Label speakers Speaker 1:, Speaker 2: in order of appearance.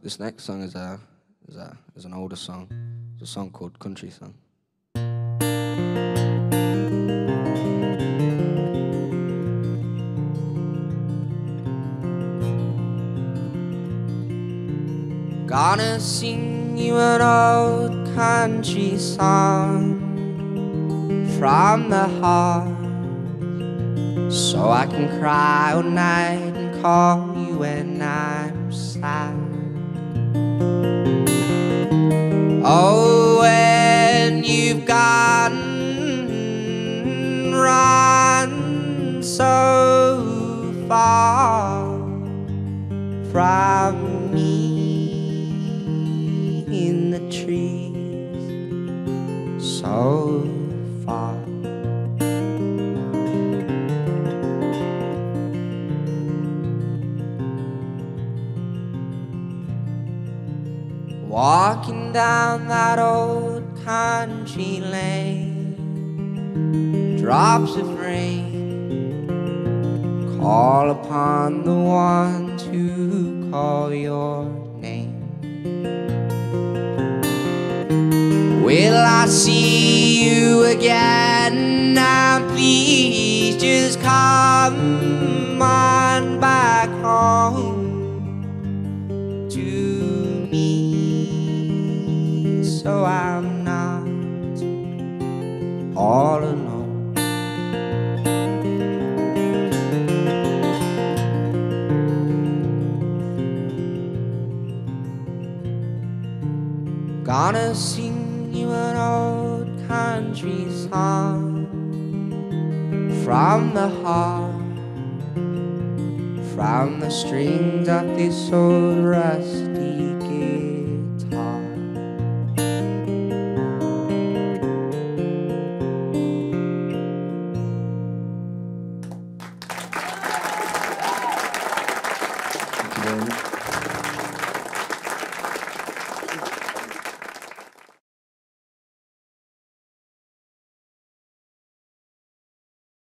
Speaker 1: This next song is an older song. It's a song called Country Song. Gonna sing you an old country song from the heart, so I can cry all night and call you when I'm sad. Oh, when you've gone, run so far from me in the trees, so far. Walking down that old country lane, drops of rain call upon the one to call your name. Will I see you again? Now please just come on back home to me, so I'm not all alone. Gonna sing you an old country song from the heart, from the strings of this old rusty guitar. Thank you very much.